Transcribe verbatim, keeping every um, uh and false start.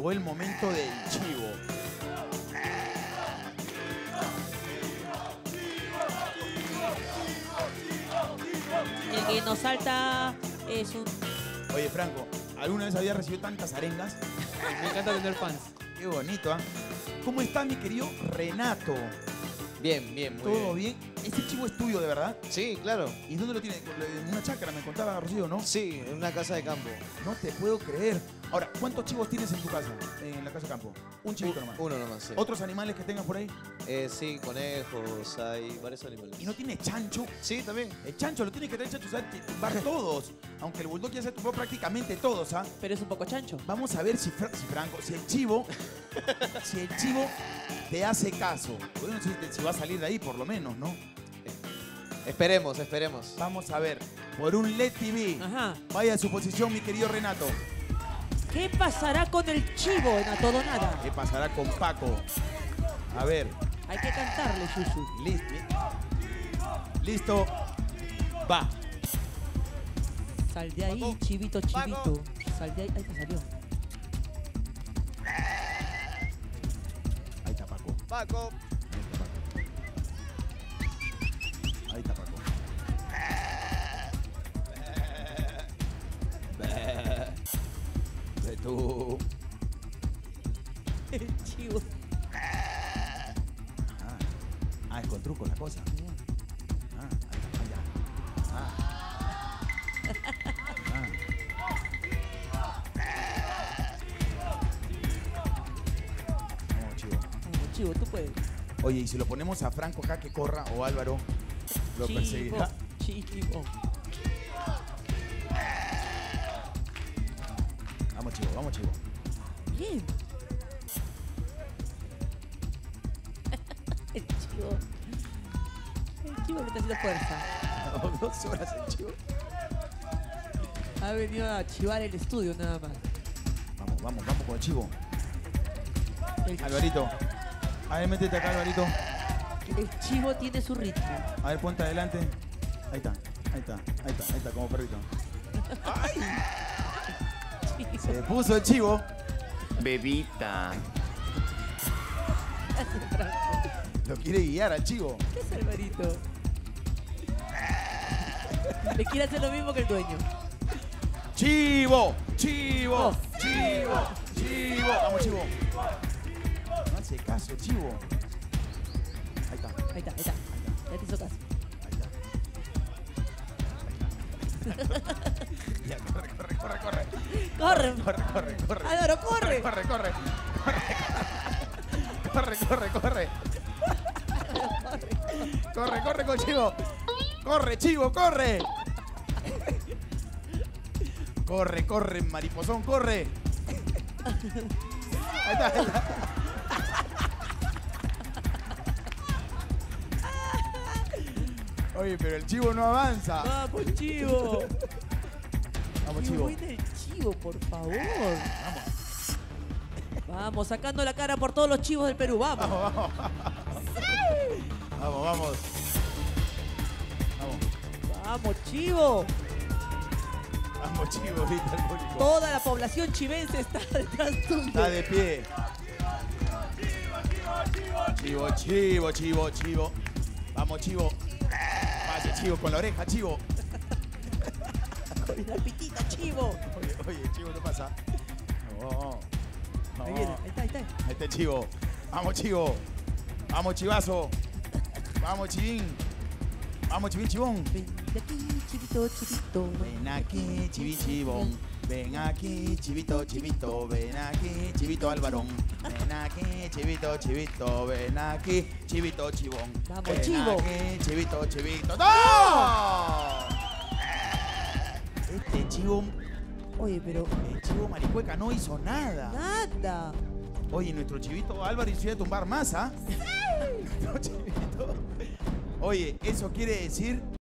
llegó el momento del chivo. El que nos salta es un... Oye, Franco, ¿alguna vez había recibido tantas arengas? Me encanta tener fans. Qué bonito, ¿ah? ¿Cómo está mi querido Renato? Bien, bien, muy ¿Todo bien. bien? ¿Este chivo es tuyo, de verdad? Sí, claro. ¿Y dónde lo tiene? En una chacra, me contaba Rocío, ¿no? Sí, en una casa de campo. No te puedo creer. Ahora, ¿cuántos chivos tienes en tu casa, en la casa de campo? Un chivito nomás. Uno nomás, sí. ¿Otros animales que tengas por ahí? Eh, sí, conejos, hay varios animales. ¿Y no tiene chancho? Sí, también. El chancho lo tiene que tener chancho, ¿sabes? Tumbar todos. Aunque el bulldog ya se tumbó prácticamente todos, ¿ah? Pero es un poco chancho. Vamos a ver si, Fra si Franco, si el chivo, si el chivo te hace caso. Bueno, si, si va a salir de ahí, por lo menos, ¿no? Esperemos, esperemos. Vamos a ver. Por un L E D T V. Ajá. Vaya a su posición, mi querido Renato. ¿Qué pasará con el chivo en A Todo Nada? ¿Qué pasará con Paco? A ver. Hay que cantarle, Yuyu. Listo. Listo. Va. Sal de ahí, Paco. chivito, chivito. Paco. Sal de ahí. Ahí te salió. Ahí está Paco. Paco. Ahí está Paco. Ve tú. El chivo. Ah, ah, es con truco la cosa. Ah, allá. Ah. Ah. Vamos, chivo. Vamos, chivo, tú puedes. Oye, y si lo ponemos a Franco acá que corra o Álvaro, lo Chivo, perseguirá. chivo. Vamos, chivo, vamos, chivo. Bien. El chivo. El chivo le está haciendo fuerza. Dos horas el chivo. Ha venido a chivar el estudio nada más. Vamos, vamos, vamos con el chivo. El, Alvarito. A ver, métete acá, Alvarito. el chivo tiene su ritmo. A ver, ponte adelante. Ahí está, ahí está, ahí está, ahí está, como perrito. ¡Ay! Se puso el chivo. Bebita. Lo quiere guiar al chivo. ¿Qué es Alvarito? Le quiere hacer lo mismo que el dueño. ¡Chivo! ¡Chivo! Oh. ¡Chivo! ¡Chivo! Vamos, chivo. No hace caso, chivo. Ahí está, Ahí está, ahí está. Ya te hizo caso. ahí está. Ya, corre, corre, corre, corre. ¡Corre! Corre, corre, corre. Álvaro, corre. Corre, corre, corre. Corre, corre, corre. Corre, corre con chivo. Corre, chivo, corre. Corre, corre, mariposón, corre. Ahí está, ahí está. Oye, pero el chivo no avanza. ¡Vamos, chivo! Vamos, ¡Qué chivo. buena el chivo, por favor! Vamos. Vamos, sacando la cara por todos los chivos del Perú. ¡Vamos! Vamos, vamos. Vamos, vamos. Vamos. ¡Vamos, chivo! Vamos, chivo, grita el público. Toda la población chivense está detrás tuyo. Está de pie. Chivo, chivo, chivo, chivo. Vamos, chivo. Vaya, chivo, con la oreja, chivo. Con la pitita, chivo. Oye, oye, chivo, ¿qué pasa? No, no. Ahí viene, ahí está, ahí está. Ahí está el chivo. Vamos, chivo. Vamos, chivazo. Vamos, chivín. Vamos, chivín, chivón. Ven de aquí, chivito, chivito. Ven aquí, chivi, chivón. Ven aquí, chivito, chivito. Ven aquí, chivito, Alvarón. Ven aquí, chivito, chivito. Ven aquí, chivito, chivón. Vamos, Ven chivo. aquí, chivito, chivito. ¡No! Este chivo, Oye, pero el chivo maricueca no hizo nada. nada. Oye, nuestro chivito Álvaro hizo a tumbar más, ¿ah? Nuestro chivito. Oye, eso quiere decir